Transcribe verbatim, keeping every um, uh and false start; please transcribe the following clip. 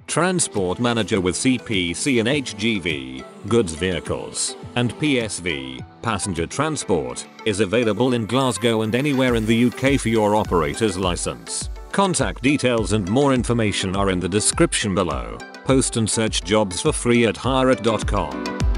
Transport Manager with C P C and H G V, Goods Vehicles, and P S V, Passenger Transport, is available in Glasgow and anywhere in the U K for your operator's license. Contact details and more information are in the description below. Post and search jobs for free at hirit dot com.